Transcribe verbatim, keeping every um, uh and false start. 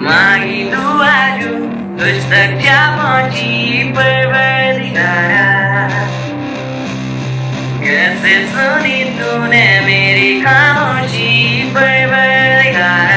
मांगी दुआ जो तुझ तक जा पहुंची परवरदिगारा। कैसे सुनी तूने मेरी खामोशी परवरदिगारा।